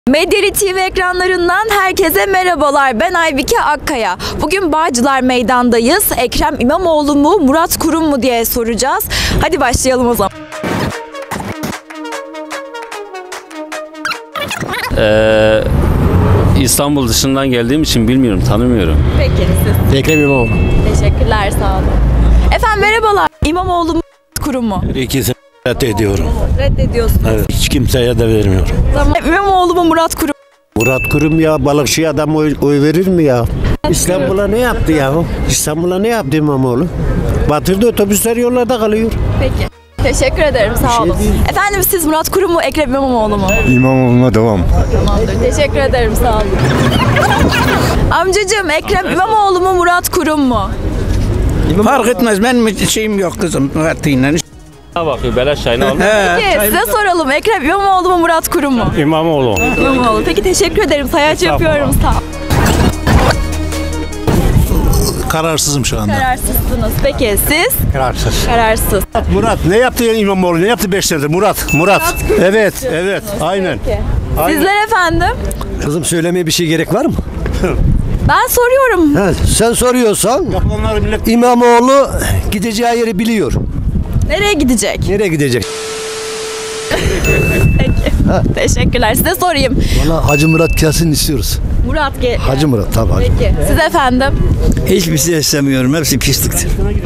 Medyali TV ekranlarından herkese merhabalar. Ben Aybike Akkaya. Bugün Bağcılar Meydan'dayız. Ekrem İmamoğlu mu, Murat Kurum mu diye soracağız. Hadi başlayalım o zaman. İstanbul dışından geldiğim için bilmiyorum, tanımıyorum. Peki siz? Ekrem İmamoğlu. Teşekkürler, sağ olun. Efendim merhabalar. İmamoğlu mu, Murat Kurum mu? İkisini reddediyorum. Reddediyorsunuz. Evet, hiç kimseye de vermiyorum. Tamam. İmamoğlu mu, Murat Kurum? Murat Kurum ya, balıkçı adam oy verir mi ya? İstanbul'a ne yaptı ya? İstanbul'a ne yaptı İmamoğlu? Batırdı, otobüsler yollarda kalıyor. Peki. Teşekkür ederim, sağ olun. Efendim siz Murat Kurum mu, Ekrem İmamoğlu mu? İmamoğlu'na devam. Tamamdır. Teşekkür ederim, sağ olun. Amcacığım Ekrem İmamoğlu mu, Murat Kurum mu? Fark etmez, benim şeyim yok kızım Murat'ıyla. Ha bakıyor, beleş çayını aldım. Peki size soralım. Ekrem İmamoğlu mu, Murat Kurum mu? İmamoğlu. İmamoğlu. Peki teşekkür ederim. Sayaç yapıyorum. Sağ olun. Kararsızım şu anda. Kararsızsınız. Peki siz? Kararsız. Kararsız. Murat ne yaptı ya İmamoğlu? Ne yaptı 5 senedir? Murat. Evet, evet. Aynen. Peki. Sizler efendim? Kızım söylemeye bir şey gerek var mı? Ben soruyorum. He, sen soruyorsan Yapılanları millet... İmamoğlu gideceği yeri biliyor. Nereye gidecek? Nereye gidecek? Peki. Teşekkürler. Size sorayım. Valla Hacı Murat kesin istiyoruz. Murat Hacı Murat tabii Hacı. Peki. Siz efendim? Hiçbir şey istemiyorum. Hepsi pisliktir.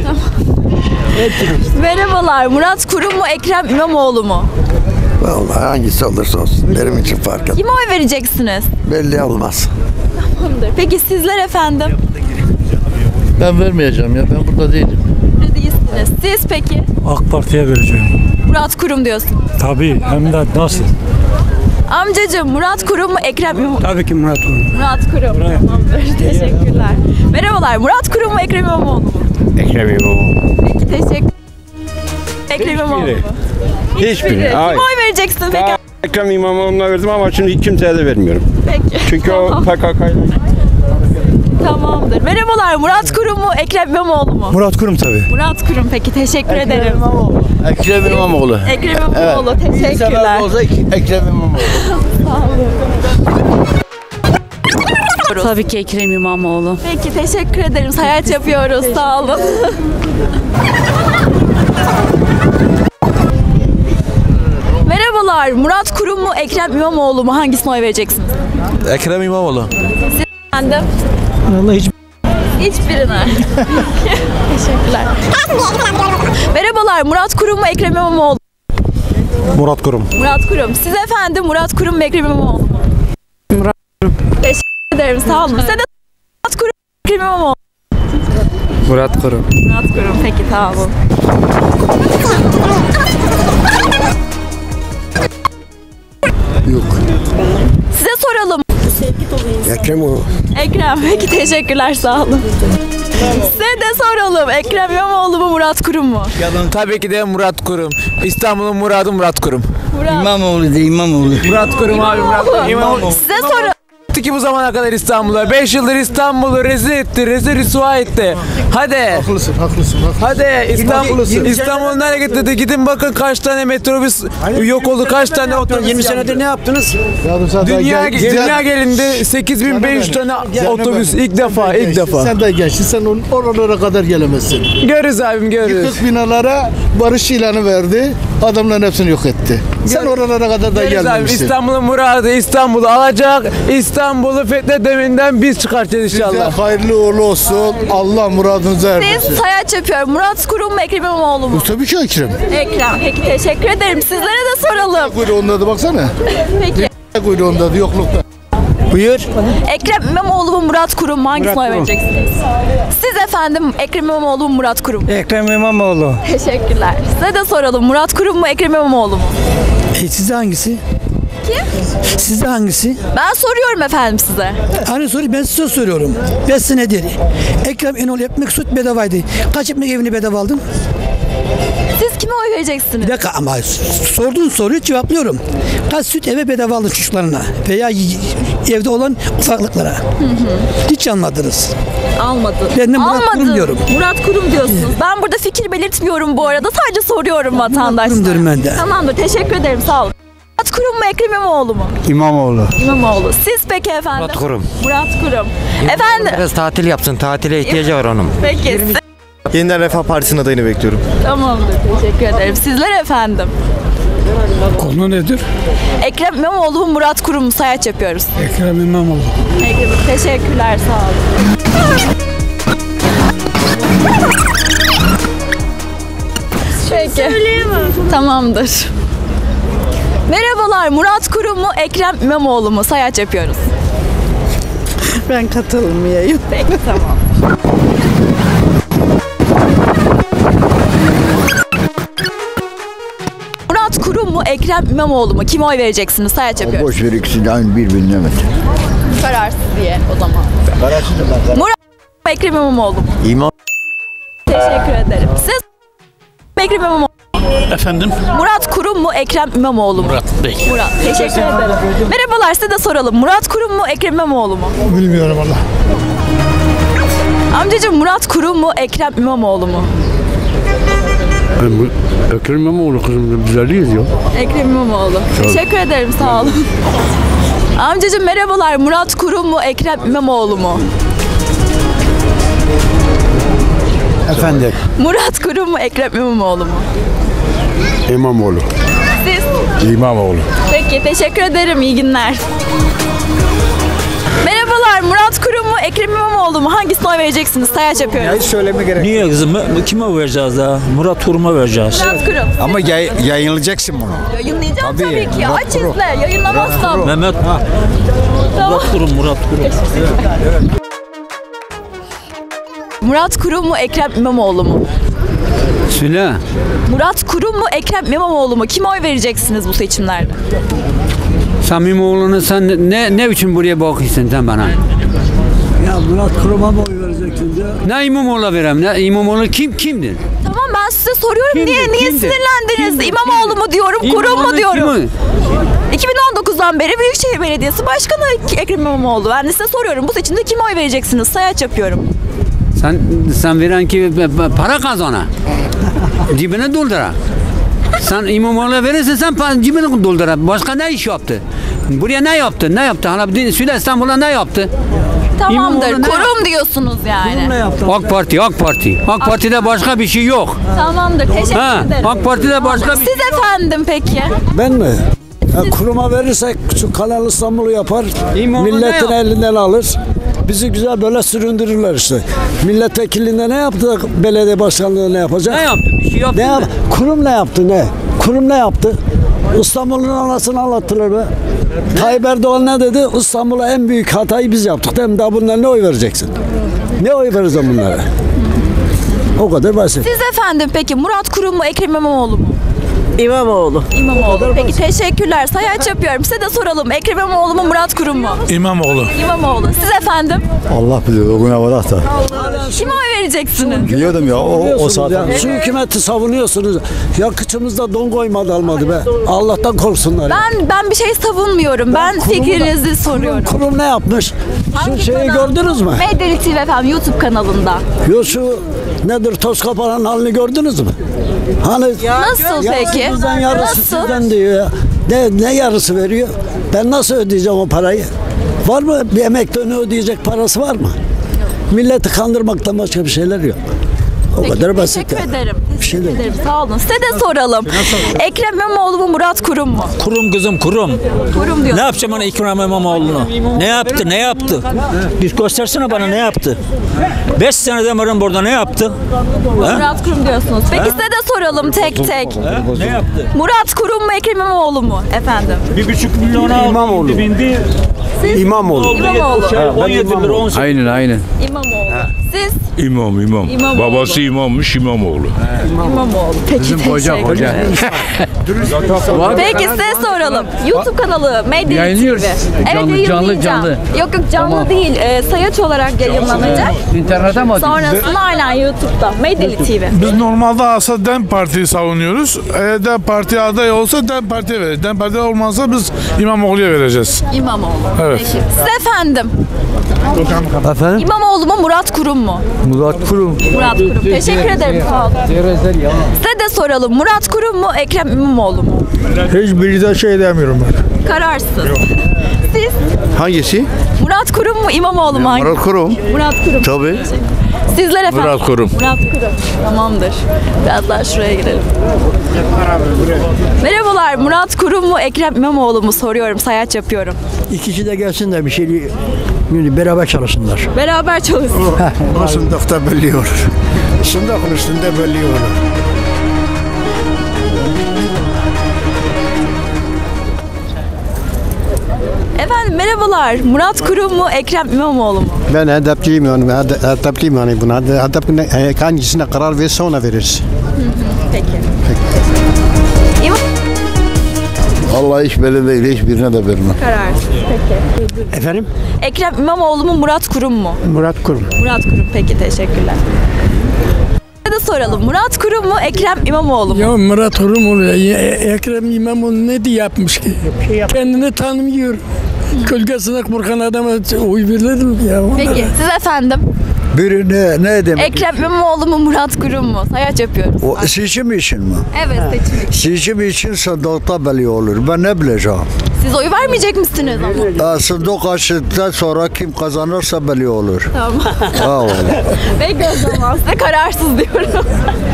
Merhabalar. Murat Kurum mu, Ekrem İmamoğlu mu? Vallahi hangisi olursa olsun benim için fark etmez. Kime oy vereceksiniz? Belli olmaz. Tamamdır. Peki sizler efendim? Ben vermeyeceğim ya. Ben burada değilim. Burada değilsiniz. Siz peki? AK Parti'ye vereceğim. Murat Kurum diyorsun. Tabii, hem de nasıl? Amcacığım Murat Kurum mu, Ekrem İmamoğlu? Tabii ki Murat Kurum. Murat Kurum. Tamamdır. Teşekkürler. Merhabalar. Murat Kurum mu, Ekrem İmamoğlu mu? Ekrem İmamoğlu. Peki teşekkür. Ekrem İmamoğlu mu? Hiçbiri. Kime oy vereceksin peki? Ekrem İmamoğlu'na verdim ama şimdi kimseye de vermiyorum. Peki. Çünkü Tamam. o PKK'yla. Tamamdır. Merhabalar. Murat Kurum mu, Ekrem İmamoğlu mu? Murat Kurum tabii. Murat Kurum. Peki teşekkür ederim. Ekrem İmamoğlu. Ekrem İmamoğlu. Teşekkürler. Ekrem İmamoğlu. Tabii ki Ekrem İmamoğlu. Peki teşekkür ederim. Sayaç yapıyoruz. Sağ olun. Merhabalar. Murat Kurum mu, Ekrem İmamoğlu mu? Hangisine oy vereceksiniz? Ekrem İmamoğlu. Siz efendim? Vallahi hiç Hiçbirine. Teşekkürler. Merhabalar. Murat Kurum mu, Ekrem İmamoğlu mu? Murat Kurum. Murat Kurum. Siz efendim Murat Kurum mu, Ekrem İmamoğlu mu? Murat Kurum. Teşekkür ederim. Sağ olun. Size de Murat Kurum mu, Ekrem İmamoğlu mu? Murat Kurum. Murat Kurum. Peki sağ olun. Yok. Size soralım. Ekrem o. Ekrem. Peki teşekkürler. Sağ olun. Size de soralım. Ekrem İmamoğlu mu, Murat Kurum mu? Tabii ki de Murat Kurum. İstanbul'un Murat'ı Murat Kurum. Murat. İmamoğlu de İmamoğlu. Murat Kurum abi, Murat Kurum. İmamoğlu. Size soralım. Ki bu zamana kadar İstanbul'a 5 yıldır İstanbul'u rezil etti, rezil rüsva etti. Hadi. Haklısın. Hadi İstanbul'u nereye getirdi? Gidin bakın kaç tane metrobüs yok oldu, kaç tane otobüs. 20 senedir ne yaptınız? Dünya gelindi 8500 tane otobüs ilk defa. Sen de gençsin. Sen oralara kadar gelemezsin. Görürüz abim, görürüz. Yıkık binalara barış ilanı verdi. Adamların hepsini yok etti. Sen oralara kadar da Görürüz abi. gelmemişsin. İstanbul'un muradı İstanbul'u alacak. İstanbul'u fethedeminden biz çıkartacağız inşallah. Size hayırlı uğurlu olsun. Allah muradınıza erdirsin. Siz sayaç yapıyorum. Murat Kurum mu, Ekrem İmamoğlu mu? Tabii ki Ekrem. Ekrem. Peki teşekkür ederim. Sizlere de soralım. Kuyruğunda da baksana. Peki. Kuyruğunda da yoklukta. Buyur. Ekrem İmamoğlu mu, Murat Kurum mu? Hangisine oy vereceksiniz? Siz efendim Ekrem İmamoğlu mu, Murat Kurum mu? Ekrem İmamoğlu. Teşekkürler. Size de soralım. Murat Kurum mu, Ekrem İmamoğlu mu? Sizde hangisi? Kim? Sizde hangisi? Ben soruyorum efendim size. Hani soru ben size soruyorum. 5 senedir Ekrem İmamoğlu ekmek süt bedavaydı. Kaç ekmek evini bedava aldın? Siz kime oy vereceksiniz? Bir dakika ama sorduğun soruyu cevaplıyorum. Kaç süt eve bedava aldın çocuklarına veya evde olan ufaklıklara? Hiç almadınız. Almadım. Ben de Murat Kurum diyorum. Murat Kurum diyorsunuz. Ben burada fikir belirtmiyorum bu arada. Sadece soruyorum vatandaşlara. Kurum diyorum ben de. Tamamdır. Teşekkür ederim. Sağ olun. Murat Kurum mu Ekrem İmamoğlu mu? İmamoğlu. İmamoğlu. Siz peki efendim? Murat Kurum. Murat Kurum. Efendim? Biraz tatil yapsın. Tatile ihtiyacı var onun. Peki. Yeniden Refah Partisi'nin adayını bekliyorum. Tamamdır. Teşekkür ederim. Sizler efendim? Konu nedir? Ekrem İmamoğlu mu Murat Kurum mu? Sayaç yapıyoruz. Ekrem İmamoğlu. Teşekkürler. Sağ olun. Peki. Tamamdır. Merhabalar. Murat Kurum mu Ekrem İmamoğlu mu? Sayaç yapıyoruz. Ben katılmayayım. Peki tamam. Murat Kurum mu Ekrem İmamoğlu mu? Kime oy vereceksiniz? Sayaç yapıyoruz. Boş ver ikisini aynı birbirini evet. Kararsız diye o zaman. Murat Kurum mu Ekrem İmamoğlu mu? İmam. Teşekkür ederim. Siz Ekrem İmamoğlu. Efendim? Murat Kurum mu Ekrem İmamoğlu mu? Murat Bey. Murat. Teşekkür ederim. Merhabalar, size de soralım. Murat Kurum mu Ekrem İmamoğlu mu? Bilmiyorum valla. Amcacığım, Murat Kurum mu Ekrem İmamoğlu mu? Ekrem İmamoğlu kızım güzelliyiz ya. Ekrem İmamoğlu. Teşekkür ederim, sağ olun. Amcacığım merhabalar. Murat Kurum mu Ekrem İmamoğlu mu? Efendim? Murat Kurum mu Ekrem İmamoğlu mu? İmamoğlu. Siz? İmamoğlu. Peki, teşekkür ederim. İyi günler. Merhabalar. Murat Kurum mu Ekrem İmamoğlu mu? Hangisine oy vereceksiniz? Sayaç yapıyoruz. Söyleme gerek. Niye kızım? Kime vereceğiz daha? Murat Kurum'a vereceğiz. Murat Kurum. Ama yayınlayacaksın bunu. Yayınlayacağım tabii ki. Murat Aç Kurum. izle. Yayınlamazsam. Mehmet. Murat Kurum. Murat Kurum mu Ekrem İmamoğlu mu? Söyle. Murat Kurum mu Ekrem İmamoğlu mu? Kime oy vereceksiniz bu seçimlerde? Samimoğlu'nu sen ne için buraya bakıyorsun sen bana? Ya Murat Kurum'a mı oy vereceksin diyor. Ne İmamoğlu'na verem? Ne İmamoğlu kimdir? Tamam, ben size soruyorum. Kimdir, Niye kimdir? sinirlendiniz? Kimdir, İmamoğlu mu diyorum, Kurum mu İmamoğlu diyorum? 2019'dan beri Büyükşehir Belediyesi Başkanı Ekrem İmamoğlu. Ben de size soruyorum. Bu seçimde kime oy vereceksiniz? Sayaç yapıyorum. Sen veren ki para kazana. Cebine doldura. Sen İmamoğlu'na verirsen sen cebine doldura. Başka ne iş yaptı? Buraya ne yaptı? Ne yaptı? Hala söyle, İstanbul'a ne yaptı? Tamamdır. İmamoğlu ne Kurum diyorsunuz yani. AK Parti. AK Parti'de başka bir şey yok. Tamamdır. Teşekkür ederim. AK Parti'de başka bir Siz efendim peki? Ben mi? Kurum'a verirsek şu Kanal İstanbul'u yapar, İmamoğlu milletin ne elinden alır. Bizi güzel böyle süründürürler işte. Milletvekilliğinde ne yaptı? Belediye başkanlığı ne yapacak? Ne yaptı? Bir şey yaptı mı? Kurum ne yaptı ne? Kurum ne yaptı? İstanbul'un anasını anlattılar be. Tayyip Erdoğan ne dedi? İstanbul'a en büyük hatayı biz yaptık. Değil mi? Daha bunlara ne oy vereceksin? Ne oy vereceğim bunlara? O kadar basit. Siz efendim peki Murat Kurum mu Ekrem İmamoğlu mu? İmamoğlu. İmamoğlu. Peki teşekkürler. Sayaç yapıyorum. Size de soralım. Ekrem İmamoğlu mu Murat Kurum mu? İmamoğlu. İmamoğlu. Siz efendim? Allah biliyor o güne varak da. Kime oy vereceksiniz? Biliyordum ya o saat. Yani şu hükümeti savunuyorsunuz. Ya kıçımızda don koymadı almadı be. Allah'tan korksunlar. Ben bir şey savunmuyorum. Ben fikrinizi soruyorum. Kurum ne yapmış? Şu şeyi kanal? gördünüz mü? Medyali TV efendim YouTube kanalında. Yo şu nedir toz kapanan halini gördünüz mü? Hani Nasıl peki? Bizden yarısı Nasıl? sizden diyor ya. Ne yarısı veriyor? Ben nasıl ödeyeceğim o parayı? Var mı bir emekli ödeyecek parası var mı? Milleti kandırmaktan başka bir şeyler yok. O Peki, kadar basit. Teşekkür ya. ederim. şey Teşekkür değil. ederim. Sağ olun. Size de soralım. Ekrem İmamoğlu mu Murat Kurum mu? Kurum kızım kurum. Kurum diyor. Ne yapacağım ona Ekrem İmamoğlu'nu? Ne yaptı? Bir göstersene bana ne yaptı? 5 seneden beri burada ne yaptı? Murat Kurum diyorsunuz. Peki size de soralım tek tek. Ne yaptı? Murat Kurum mu Ekrem İmamoğlu mu efendim? 1,5 milyona İmamoğlu. bindi. İmamoğlu. İmamoğlu. 17 lira 18. Aynen. İmamoğlu. Siz? İmam. İmamoğlu. Babası imammış İmamoğlu. İmamoğlu. Peki teşekkür Peki size soralım. YouTube kanalı Medya Yayınlıyoruz. TV. Evet, yayınlayacağım. Yok canlı değil. Sayaç olarak yayınlanacak. İnternete mi atıyorsun? Sonrasında aynen YouTube'da. Medya TV. Biz normalde aslında DEM Parti'yi savunuyoruz. Eğer DEM Parti aday olsa DEM Parti'ye veririz. DEM Parti olmazsa biz İmamoğlu'ya vereceğiz. İmamoğlu. Evet. Peki. Siz efendim? Efendim? İmamoğlu mu Murat Kurum mu? Murat Kurum. Murat Kurum. Teşekkür ederim. Sağ olun. Size de soralım. Murat Kurum mu Ekrem İmamoğlu mu? Hiçbiri de şey demiyorum ben. Kararsız. Siz? Hangisi? Murat Kurum mu İmamoğlu mu? Murat Kurum. Murat Kurum. Tabii. Sizler efendim? Murat Kurum. Murat Kurum. Tamamdır. Biraz daha şuraya girelim. Merhabalar. Murat Kurum mu Ekrem İmamoğlu mu soruyorum. Sayaç yapıyorum. İkisi de gelsin de bir şey beraber çalışsınlar. Beraber çalışsın. O sınıfta bölüyor. Sınıfın üstünde bölüyor. Efendim merhabalar. Murat Kurum mu Ekrem İmamoğlu mu? Ben hedepliyim yani. Hedepliyim yani buna. Hangisine karar verirse ona veririz. Peki. Allah hiç belli değil. Hiçbirine de vermem. Kararsız. Peki. Efendim? Ekrem İmamoğlu mu Murat Kurum mu? Murat Kurum. Murat Kurum. Peki teşekkürler. Size de soralım. Murat Kurum mu Ekrem İmamoğlu mu? Ya Murat Kurum oluyor. Ekrem İmamoğlu ne diye yapmış ki? Kendini tanımıyor. Gölgesine korkan adama oy verilir mi ya? Peki siz efendim? Biri ne demek? Ekrem İmamoğlu mu Murat Kurum mu? Sayaç yapıyoruz. O seçim için mi? Evet seçim. Seçim için sandıkta belli olur. Ben ne bileceğim? Siz oy vermeyecek misiniz ama? Sandık açtıktan sonra kim kazanırsa belli olur. Tamam. Peki o zaman size kararsız diyorum.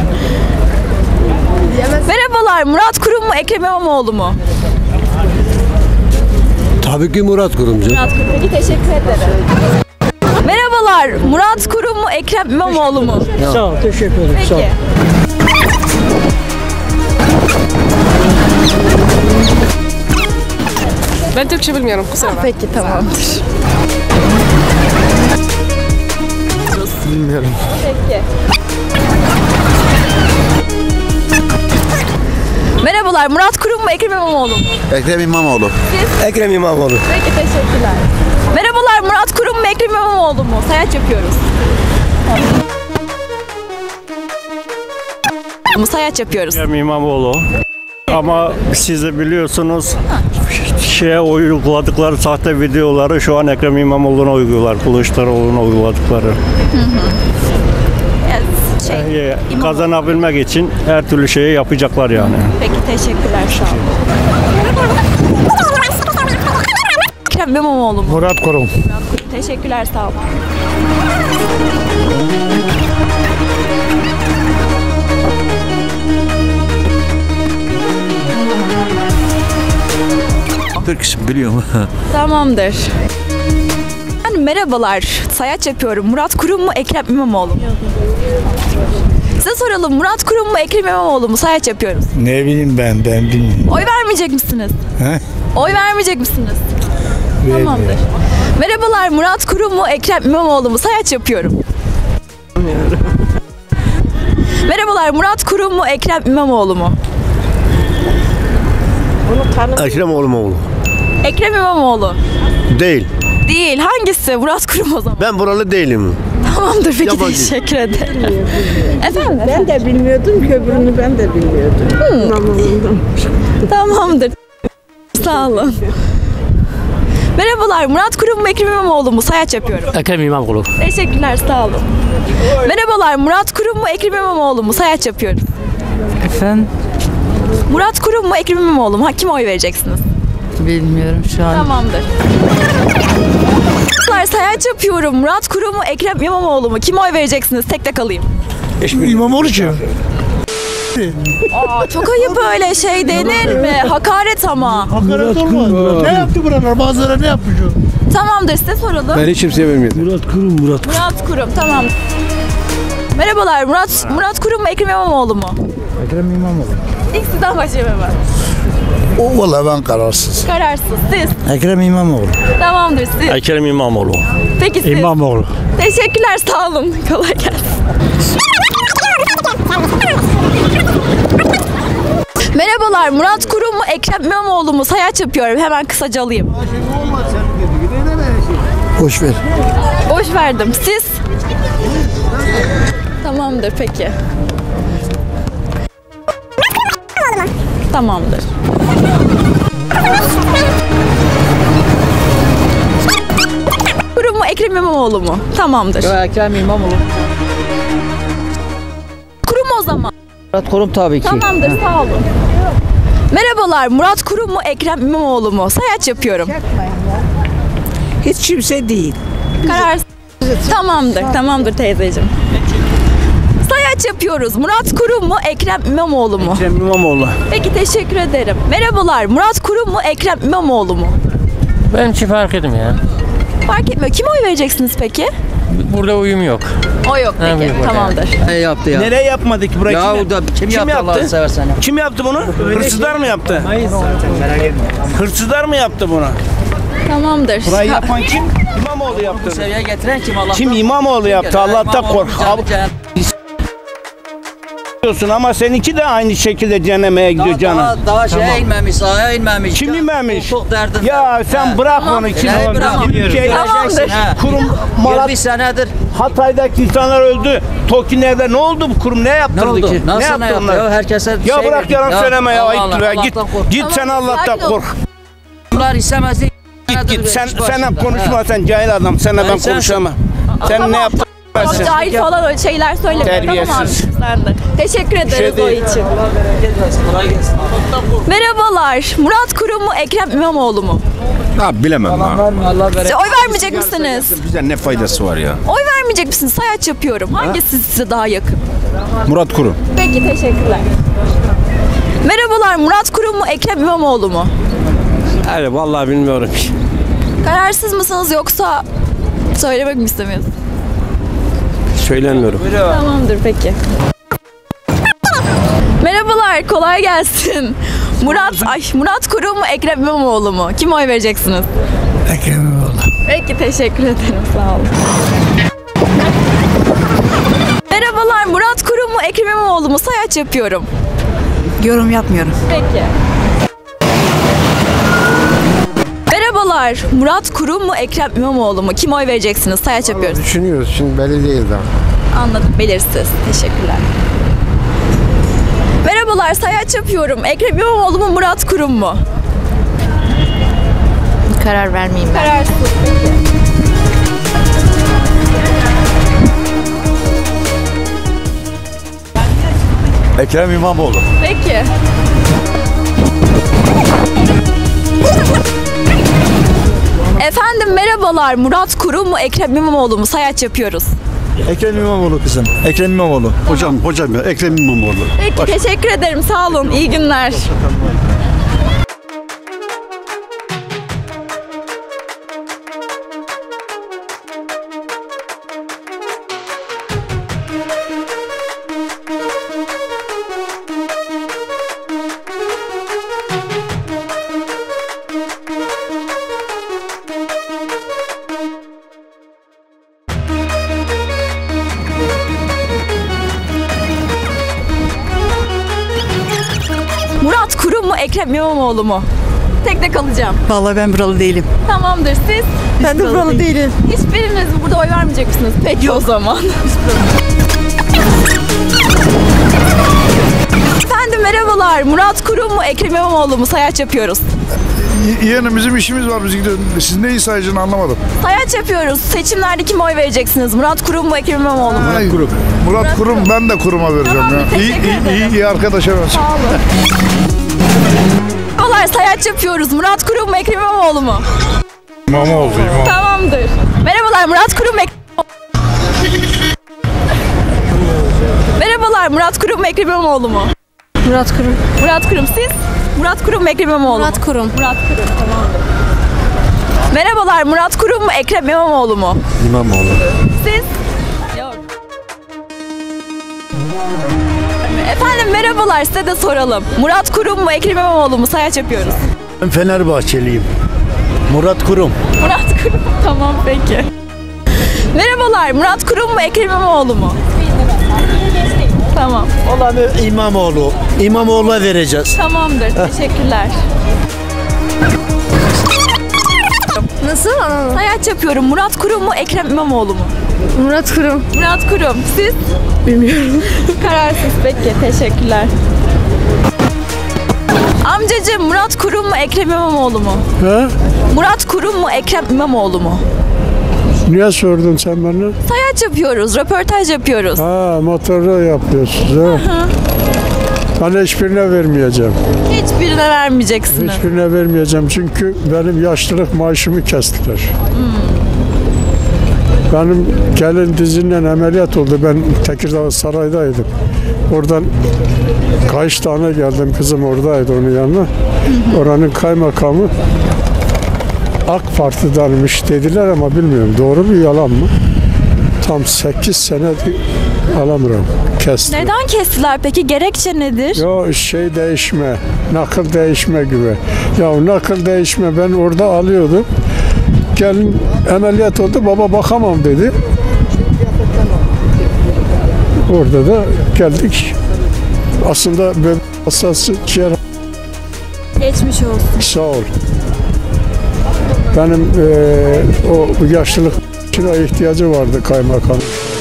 Merhabalar. Murat Kurum mu Ekrem İmamoğlu mu? Tabii ki Murat Kurumcu. Murat Kurum. Peki teşekkür ederim. Merhabalar. Murat Kurum mu Ekrem İmamoğlu mu? Sağ ol. Teşekkür ederim. Peki. Sağ ol. Ben Türkçe bilmiyorum. Kusura bakma. Peki tamamdır. Bilmiyorum. Peki. Merhabalar. Murat Kurum mu Ekrem İmamoğlu mu? Ekrem İmamoğlu. Ekrem İmamoğlu. Peki teşekkürler. Merhabalar. Murat Kurum mu Ekrem İmamoğlu mu? Sayaç yapıyoruz. Sayaç yapıyoruz. Ekrem İmamoğlu. Ama siz de biliyorsunuz uyguladıkları sahte videoları şu an Ekrem İmamoğlu'na uyguluyorlar. Kılıçdaroğlu'na uyguladıkları. Kazanabilmek için her türlü şeyi yapacaklar yani. Peki teşekkürler sağ olun. Ekrem İmamoğlu mu? Murat Kurum. Teşekkürler sağ olun. Türk biliyorum. Tamamdır. Merhabalar. Sayaç yapıyorum. Murat Kurum mu Ekrem İmamoğlu mu? Size soralım. Murat Kurum mu Ekrem İmamoğlu mu? Sayaç yapıyoruz. Ne bileyim ben bilmiyorum. Oy vermeyecek misiniz? He? Oy vermeyecek misiniz? Tamamdır. Merhabalar. Murat Kurum mu Ekrem İmamoğlu mu? Sayaç yapıyorum. Merhabalar. Murat Kurum mu Ekrem İmamoğlu mu? Ekrem oğlu. Ekrem İmamoğlu. Değil. Değil. Hangisi? Murat Kurum o zaman. Ben buralı değilim. Tamamdır. Peki Yabancı. teşekkür ederim. Efendim? Ben de bilmiyordum ki öbürünü ben de bilmiyordum. Tamamdır. Sağ olun. Merhabalar. Murat Kurum mu Ekrem İmamoğlu mu? Sayaç yapıyorum. Ekrem İmamoğlu. Teşekkürler. Sağ olun. Merhabalar. Murat Kurum mu Ekrem İmamoğlu mu? Sayaç yapıyoruz. Efendim? Murat Kurum mu Ekrem İmamoğlu mu? Kime oy vereceksiniz? Bilmiyorum şu an. Tamamdır. Sayaç yapıyorum. Murat Kurum mu Ekrem İmamoğlu mu? Kime oy vereceksiniz? Tek tek alayım. İmamoğlu ki. Çok ayıp öyle şey denir mi? Hakaret ama. Hakaret olmaz. Ne yaptı buralar? Bazıları ne yapmış o? Tamamdır size soralım. Ben hiç kimseye vermiyorum. Murat Kurum. Murat Kurum tamam. Merhabalar Murat Kurum mu Ekrem İmamoğlu mu? Ekrem İmamoğlu. İlk sizden başlayayım hemen. O valla ben kararsız. Kararsız siz. Ekrem İmamoğlu. Tamamdır siz. Ekrem İmamoğlu. Peki siz. İmamoğlu. Teşekkürler sağ olun. Kolay gelsin. Merhabalar Murat Kurum mu Ekrem İmamoğlu mu? Sayaç yapıyorum hemen kısaca alayım. Boş ver. Boş verdim. Siz? Tamamdır peki. Tamamdır. Ekrem İmamoğlu mu? Tamamdır. Ekrem İmamoğlu. Kurum o zaman. Murat Kurum tabii ki. Tamamdır, sağ olun. Merhabalar, Murat Kurum mu, Ekrem İmamoğlu mu? Sayaç yapıyorum. Hiç kimse değil. Karar. Tamamdır teyzeciğim. Sayaç yapıyoruz. Murat Kurum mu, Ekrem İmamoğlu mu? Ekrem İmamoğlu. Peki, teşekkür ederim. Merhabalar, Murat Kurum mu, Ekrem İmamoğlu mu? Ben hiç fark etmiyor ya. Fark etmiyor. Kime oy vereceksiniz peki? Burada uyum yok. O yok peki. Uyum yok. Tamamdır. Ne yaptı ya? Nereye yapmadık burayı? Ya o da kim yaptı Allah'ını seversen ya? Kim yaptı bunu? Hırsızlar mı yaptı? Hırsızlar mı yaptı bunu? Tamamdır. Burayı yapan kim? İmamoğlu yaptı. Bu seviyeye getiren kim Allah'tan? Kim İmamoğlu yaptı? Allah'tan kork. Diyorsun ama seninki de aynı şekilde cehenneme gidiyor canım. Daha şeye inmemiş, sahaya inmemiş. Kim inmemiş? Çok derdin. Ya sen bırak onu. Kim Tamamdır. Kurum Bir senedir. Hatay'daki insanlar öldü. Tokiner'de ne oldu bu kurum? Ne yaptırdı Ne oldu? ki? Nasıl ne yaptı yaptı onlar? ya? Herkese Ya bırak yalan söyleme ya. Ayıptır ya. Git sen Allah'tan kork. Bunlar istemezdi. Git sen konuşma, sen cahil adam. Seninle ben konuşamam. Sen ne yaptın? O cahil falan öyle şeyler söylemiyor. Terbiyesiz. Tamam abi, sen de. Teşekkür ederiz o için. Merhabalar. Murat Kurum mu, Ekrem İmamoğlu mu? Ha bilemem ha. Size oy vermeyecek misiniz? Bize ne faydası var ya? Oy vermeyecek misiniz? Sayaç yapıyorum. Hangisi size daha yakın? Murat Kurum. Peki, teşekkürler. Merhabalar. Murat Kurum mu, Ekrem İmamoğlu mu? Hayır, vallahi bilmiyorum. Kararsız mısınız yoksa söylemek mi istemiyorsunuz? Söylemiyorum. Tamamdır, peki. Merhabalar, kolay gelsin. Murat Kurum mu, Ekrem İmamoğlu mu? Kim oy vereceksiniz? Ekrem İmamoğlu. Peki, teşekkür ederim, sağ olun. Merhabalar, Murat Kurum mu, Ekrem İmamoğlu mu? Sayaç yapıyorum. Yorum yapmıyorum. Peki. Merhabalar, Murat Kurum mu, Ekrem İmamoğlu mu? Kim oy vereceksiniz? Sayaç yapıyoruz. Düşünüyoruz şimdi belli değil daha. Anladım, belirsiz. Teşekkürler. Merhabalar, sayaç yapıyorum. Ekrem İmamoğlu mu, Murat Kurum mu? Karar vermeyeyim ben. Kararsız. Ekrem İmamoğlu. Peki. Efendim merhabalar, Murat Kurum mu, Ekrem İmamoğlu mu? Sayaç yapıyoruz. Ekrem İmamoğlu kızım. Ekrem İmamoğlu. Hocam ya Ekrem İmamoğlu. Peki, teşekkür ederim, sağ olun, iyi günler. Murat Kurum mu, Ekrem İmamoğlu mu? Tekte kalacağım. Vallahi ben buralı değilim. Tamamdır, siz? Ben de buralı değilim. Hiçbiriniz burada oy vermeyecek misiniz? Peki o zaman. Efendim merhabalar, Murat Kurum mu, Ekrem İmamoğlu mu? Sayaç yapıyoruz. Yeğenim bizim işimiz var, biz gidiyoruz. Siz neyi sayacağını anlamadım. Sayaç yapıyoruz. Seçimlerde kime oy vereceksiniz? Murat Kurum mu, Ekrem İmamoğlu mu? Murat Kurum, ben de kuruma vereceğim Tamam, ya. İyi arkadaşa vereceğim. Sağ olun. Merhabalar, sayaç yapıyoruz. Murat Kurum mu, Ekrem İmamoğlu mu? İmamoğlu. Tamamdır. Merhabalar, Murat Kurum mu, Merhabalar, Murat Kurum mu, Ekrem İmamoğlu mu? Murat Kurum. Murat Kurum, siz? Murat Kurum mu, Ekrem İmamoğlu mu? Murat Kurum. Murat Kurum, tamamdır. Merhabalar, Murat Kurum mu, Ekrem İmamoğlu mu? İmamoğlu. Siz? Yok. Efendim merhabalar, size de soralım. Murat Kurum mu, Ekrem İmamoğlu mu? Sayaç yapıyoruz. Ben Fenerbahçeliyim. Murat Kurum. Murat Kurum, tamam peki. Merhabalar, Murat Kurum mu, Ekrem İmamoğlu mu? Tamam. Olanı İmamoğlu. İmamoğlu'na vereceğiz. Tamamdır, teşekkürler. Nasıl? Sayaç yapıyorum. Murat Kurum mu, Ekrem İmamoğlu mu? Murat Kurum. Murat Kurum, siz? Bilmiyorum. Kararsız, peki, teşekkürler. Amcacığım, Murat Kurum mu, Ekrem İmamoğlu mu? Ha? Murat Kurum mu, Ekrem İmamoğlu mu? Niye sordun sen bana? Sayaç yapıyoruz, röportaj yapıyoruz. Ha, motorla yapıyorsunuz ha. Ben hiçbirine vermeyeceğim. Hiçbirine vermeyeceksiniz. Hiçbirine vermeyeceğim çünkü benim yaşlılık maaşımı kestiler. Benim gelin dizinden ameliyat oldu. Ben Tekirdağ Saray'daydım. Oradan kaç tane geldim. Kızım oradaydı onun yanına. Oranın kaymakamı AK Parti'denmiş dediler ama bilmiyorum. Doğru mu yalan mı? Tam 8 senedir alamıyorum. Kestiler. Neden kestiler peki? Gerekçe nedir? Ya şey değişme, nakıl değişme gibi. Ya nakıl değişme ben orada alıyordum. Gelin ameliyat oldu, baba bakamam dedi. Orada da geldik. Aslında böyle hassası ciğer. Geçmiş olsun. Sağ ol. Benim o yaşlılık ihtiyacı vardı kaymakam.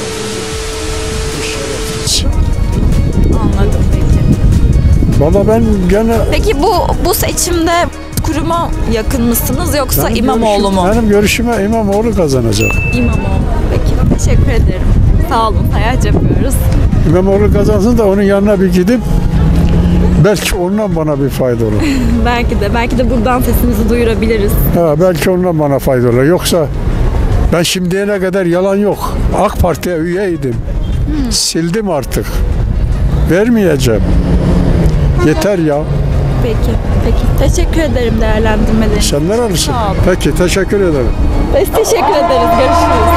Anladım peki. Valla ben gene... Peki bu seçimde kuruma yakın mısınız yoksa İmamoğlu mu? Benim görüşüme İmamoğlu kazanacak. İmamoğlu. Peki teşekkür ederim. Sağ olun. Sayaç yapıyoruz. İmamoğlu kazansın da onun yanına bir gidip belki ondan bana bir fayda olur. belki de buradan sesimizi duyurabiliriz. Ha, belki ondan bana fayda olur. Yoksa ben şimdiye kadar yalan yok. AK Parti'ye üyeydim. Sildim artık. Vermeyeceğim. Yeter ya. Peki. Teşekkür ederim değerlendirmeleriniz için. Sen nerelisin? Sağ olun. Peki teşekkür ederim. Biz teşekkür ederiz. Görüşürüz.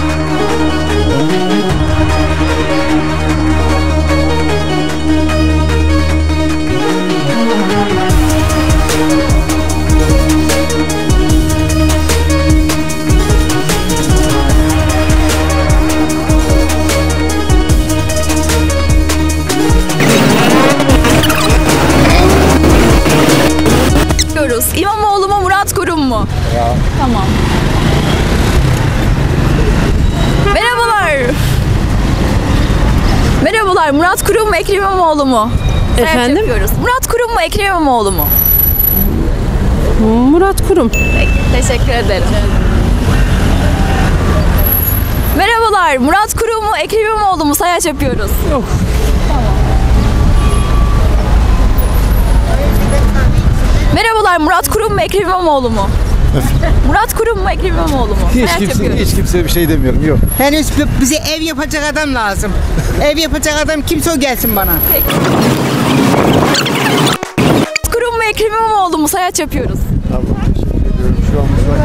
İmamoğlu mu Murat Kurum mu? Ya. Tamam. Merhabalar. Murat Kurum mu Ekrem İmamoğlu mu? Efendim? Yapıyoruz. Murat Kurum mu Ekrem İmamoğlu mu? Murat Kurum. Peki, teşekkür ederim. Merhabalar. Murat Kurum mu Ekrem İmamoğlu mu? Sayaç yapıyoruz. Yok. Tamam. Merhabalar. Murat Kurum mu Ekrem İmamoğlu mu? Murat Kurum mu Ekrem İmamoğlu mu? Hiç kimseye bir şey demiyorum. Yok. Henüz bize ev yapacak adam lazım. Ev yapacak adam kimse o gelsin bana. Peki. Murat Kurum mu Ekrem İmamoğlu mu? Sayaç yapıyoruz. Tamam. Teşekkür ediyorum. Şu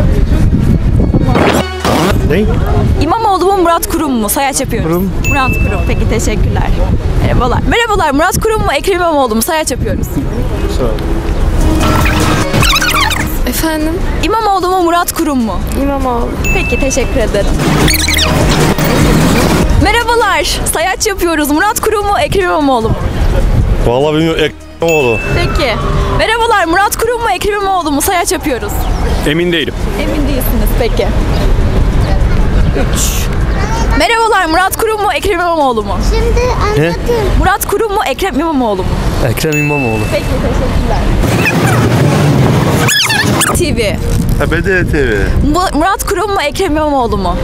an Ne? İmamoğlu mu Murat Kurum mu? Sayaç yapıyoruz. Kurum. Murat Kurum. Peki teşekkürler. Merhabalar. Merhabalar. Murat Kurum mu Ekrem İmamoğlu mu? Sayaç yapıyoruz. Sağ olun. Efendim? İmamoğlu mu Murat Kurum mu? İmamoğlu. Peki teşekkür ederim. Merhabalar. Sayaç yapıyoruz. Murat Kurum mu Ekrem İmamoğlu mu? Vallahi bilmiyorum. Ekrem İmamoğlu. Peki. Merhabalar. Murat Kurum mu Ekrem İmamoğlu mu? Sayaç yapıyoruz. Emin değilim. Emin değilsiniz. Peki. 3. Merhabalar. Murat Kurum mu Ekrem İmamoğlu mu? Şimdi anlatayım. Murat Kurum mu Ekrem İmamoğlu mu? Ekrem İmamoğlu. Peki teşekkürler. TV. BDT TV. Murat Kurum mu Ekrem İmamoğlu mu?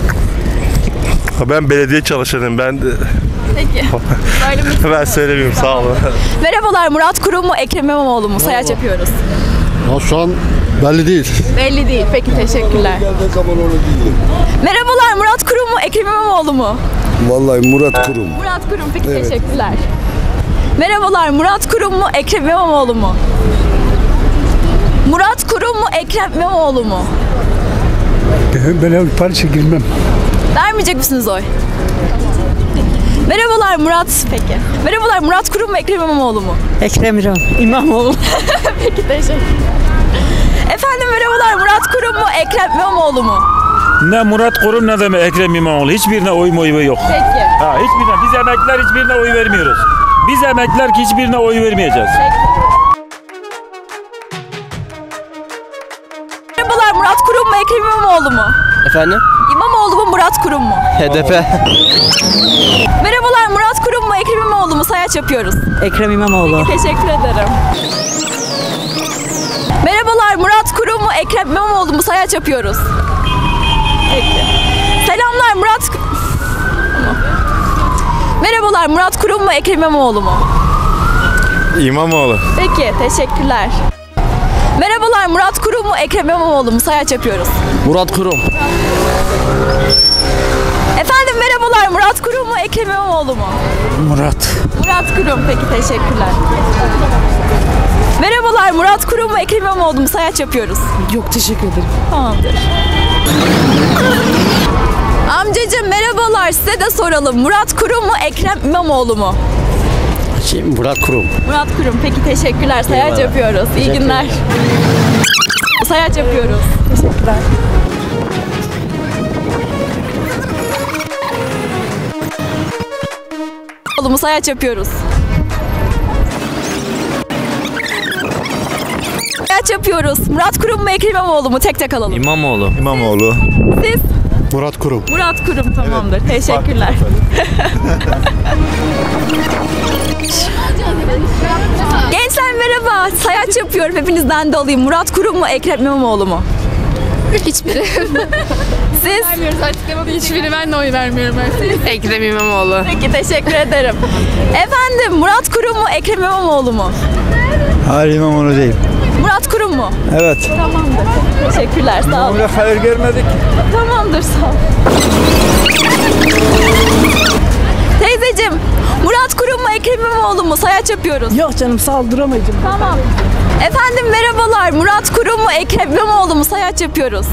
Ben belediye çalışanım. Peki. Ben söylemiyorum. Sağ olun. Merhabalar. Murat Kurum mu Ekrem İmamoğlu mu? Sayaç yapıyoruz. Ya şu an belli değil. Belli değil. Peki teşekkürler. Merhabalar. Murat Kurum mu Ekrem İmamoğlu mu? Vallahi Murat Kurum. Murat Kurum. Peki teşekkürler. Merhabalar. Murat Kurum mu Ekrem İmamoğlu mu? Murat Kurum mu Ekrem İmamoğlu mu? Ben Paris'e girmem. Vermeyecek misiniz oy? Merhabalar Murat. Peki. Merhabalar Murat Kurum mu Ekrem İmamoğlu mu? Ekrem İmamoğlu. Peki teşekkür. Efendim merhabalar Murat Kurum mu Ekrem İmamoğlu mu? Ne Murat Kurum ne de Ekrem İmamoğlu. Hiçbirine oy yok. Peki. Ha, hiçbirine. Biz emekliler hiçbirine oy vermiyoruz. Biz emekliler hiçbirine oy vermeyeceğiz. Peki. Merhabalar Murat Kurum mu Ekrem İmamoğlu mu? Efendim? İmamoğlu mu Murat Kurum mu? HDP. Merhabalar Murat Kurum mu Ekrem İmamoğlu mu? Sayaç yapıyoruz. Ekrem İmamoğlu. Peki, teşekkür ederim. Merhabalar Murat Kurum mu Ekrem İmamoğlu mu? Sayaç yapıyoruz. Peki. Selamlar Murat... Merhabalar, Murat Kurum mu, Ekrem İmamoğlu mu? İmamoğlu. Peki, teşekkürler. Merhabalar, Murat Kurum mu, Ekrem İmamoğlu mu? Sayaç yapıyoruz. Murat Kurum. Efendim merhabalar, Murat Kurum mu, Ekrem İmamoğlu mu? Murat. Murat Kurum, peki teşekkürler. Merhabalar, Murat Kurum mu, Ekrem İmamoğlu mu? Sayaç yapıyoruz. Yok teşekkür ederim. Tamamdır. Amcacığım merhabalar, size de soralım. Murat Kurum mu, Ekrem İmamoğlu mu? Murat Kurum. Murat Kurum, peki teşekkürler. Sayaç Eyvallah. yapıyoruz. İyi Teşekkür günler. Sayaç yapıyoruz. Teşekkürler. Oğlumu sayaç yapıyoruz. Sayaç yapıyoruz. Murat Kurum mu, Ekrem İmamoğlu mu? Tek tek alalım. İmamoğlu. İmamoğlu. Siz? Murat Kurum. Murat Kurum, tamamdır. Teşekkürler. Gençler merhaba. Sayaç yapıyorum. Hepinizden de alayım. Murat Kurum mu, Ekrem İmamoğlu mu? Hiçbiri. Siz? Vermiyoruz açıklamadı. Hiçbiri, ben de oy vermiyorum artık. Ekrem İmamoğlu. Peki teşekkür ederim. Efendim Murat Kurum mu, Ekrem İmamoğlu mu? Hayır İmamoğlu değil. Murat Kurum mu? Evet. Tamamdır. Teşekkürler. Sağ olun. Hayır görmedik. Tamamdır. Sağ olun. Teyzeciğim, Murat Kurum mu, Ekrem İmamoğlu mu? Sayaç yapıyoruz. Yok canım sağ ol duramayacağım. Tamam. Efendim merhabalar. Murat Kurum mu, Ekrem İmamoğlu mu? Sayaç yapıyoruz.